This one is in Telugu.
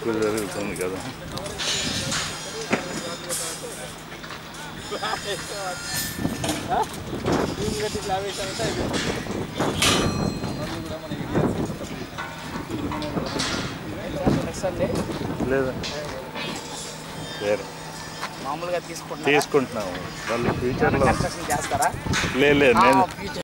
ఎక్కువ జరుగుతుంది కదా. లేదా వేరే మామూలుగా తీసుకుంటున్నాము. వాళ్ళు ఫ్యూచర్లో చేస్తారా? లేదు నేను